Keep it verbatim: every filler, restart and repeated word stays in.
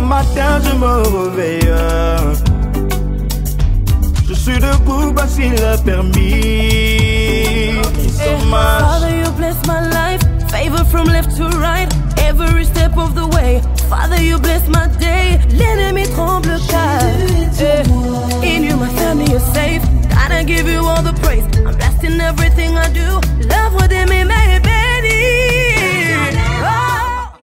matin je me réveille. Je suis debout parce qu'il a permis. So much. Father, you bless my life. Favor from left to right, every step of the way. Father, you bless my day. L'ennemi tremble car in you my family is safe. Gotta give you all the praise. I'm blessed in everything I do.